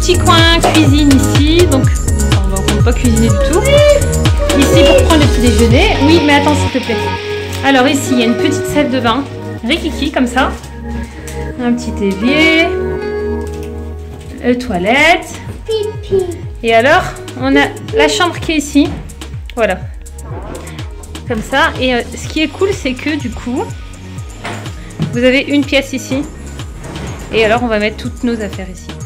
petit coin cuisine ici, donc on va pas cuisiner du tout. Ici pour prendre le petit déjeuner. Oui, mais attends s'il te plaît. Alors ici, il y a une petite salle de bain, rikiki comme ça. Un petit évier. Toilette. Et alors, on a la chambre qui est ici. Voilà. Comme ça. Et ce qui est cool, c'est que du coup, vous avez une pièce ici. Et alors, on va mettre toutes nos affaires ici.